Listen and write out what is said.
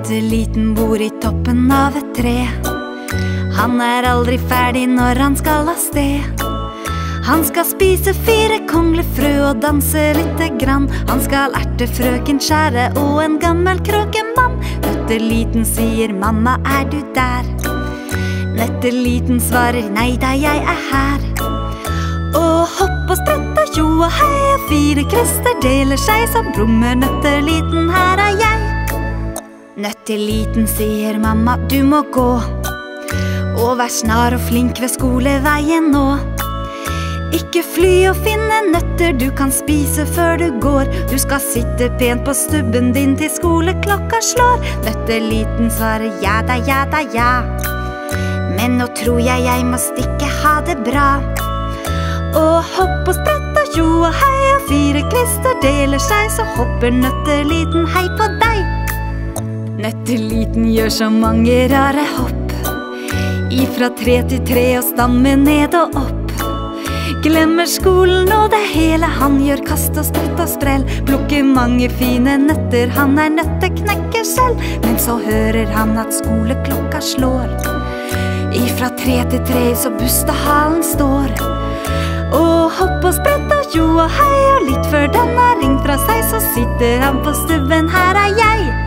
Nøtteliten bor i toppen av et tre. Han aldri ferdig når han skal av sted. Han skal spise 4 konglefrø og danse lite grann. Han skal erte frøken skjære og en gammel kråkemann. Nøtteliten sier, mamma, du der? Nøtteliten svarer, nei da, jeg her. Og hopp og sprett og tjo og hei, og 4 kvester deler seg, så brummer Nøtteliten, her jeg. Nøtteliten sier, mamma, du må gå, og vær snar og flink ved skoleveien nå. Ikke fly og finne nøtter du kan spise før du går. Du skal sitte pent på stubben din til skoleklokka slår. Nøtteliten svarer, ja da, ja da, ja. Men nå tror jeg må stikke, ha det bra. Og hopp og sprett og tjo og hei, og 4 kvester deler seg, så hopper Nøtteliten, hei på deg. Nøtteliten gjør så mange rare hopp, ifra tre til tre og stamme ned og opp. Glemmer skolen og det hele, han gjør kast og sprett og sprell. Plukker mange fine nøtter, han nøtteknekker selv. Men så hører han at skoleklokka slår. Ifra 3 til 3 så bustehalen står. Og hopp og sprett og tjo og hei, og litt før den har ringt fra seg, så sitter han på stubben, her jeg.